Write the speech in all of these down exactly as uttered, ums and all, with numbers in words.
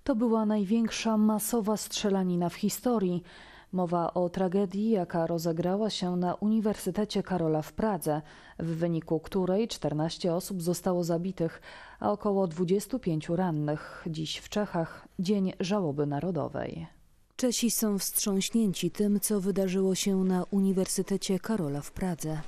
To była największa masowa strzelanina w historii. Mowa o tragedii, jaka rozegrała się na Uniwersytecie Karola w Pradze, w wyniku której czternaście osób zostało zabitych, a około dwudziestu pięciu rannych. Dziś w Czechach Dzień Żałoby Narodowej. Czesi są wstrząśnięci tym, co wydarzyło się na Uniwersytecie Karola w Pradze.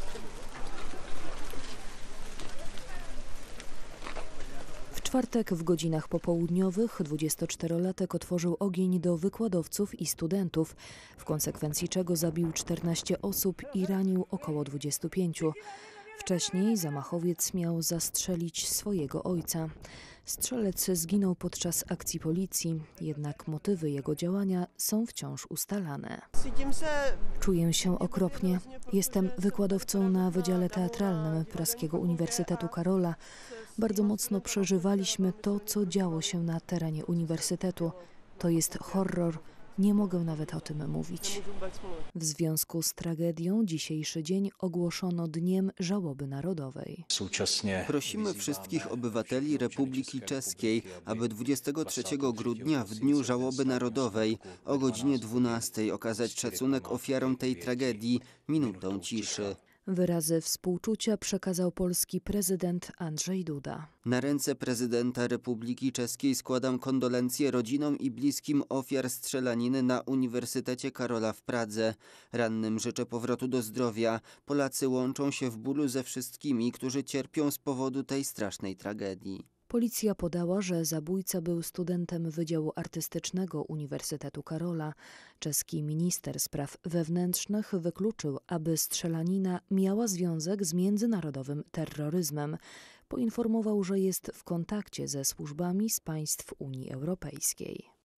W czwartek w godzinach popołudniowych dwudziestoczterolatek otworzył ogień do wykładowców i studentów, w konsekwencji czego zabił czternaście osób i ranił około dwudziestu pięciu. Wcześniej zamachowiec miał zastrzelić swojego ojca. Strzelec zginął podczas akcji policji, jednak motywy jego działania są wciąż ustalane. Czuję się okropnie. Jestem wykładowcą na Wydziale Teatralnym Praskiego Uniwersytetu Karola. Bardzo mocno przeżywaliśmy to, co działo się na terenie uniwersytetu. To jest horror. Nie mogę nawet o tym mówić. W związku z tragedią dzisiejszy dzień ogłoszono Dniem Żałoby Narodowej. Prosimy wszystkich obywateli Republiki Czeskiej, aby dwudziestego trzeciego grudnia w Dniu Żałoby Narodowej o godzinie dwunastej okazać szacunek ofiarom tej tragedii minutą ciszy. Wyrazy współczucia przekazał polski prezydent Andrzej Duda. Na ręce prezydenta Republiki Czeskiej składam kondolencje rodzinom i bliskim ofiar strzelaniny na Uniwersytecie Karola w Pradze. Rannym życzę powrotu do zdrowia. Polacy łączą się w bólu ze wszystkimi, którzy cierpią z powodu tej strasznej tragedii. Policja podała, że zabójca był studentem Wydziału Artystycznego Uniwersytetu Karola. Czeski minister spraw wewnętrznych wykluczył, aby strzelanina miała związek z międzynarodowym terroryzmem. Poinformował, że jest w kontakcie ze służbami z państw Unii Europejskiej.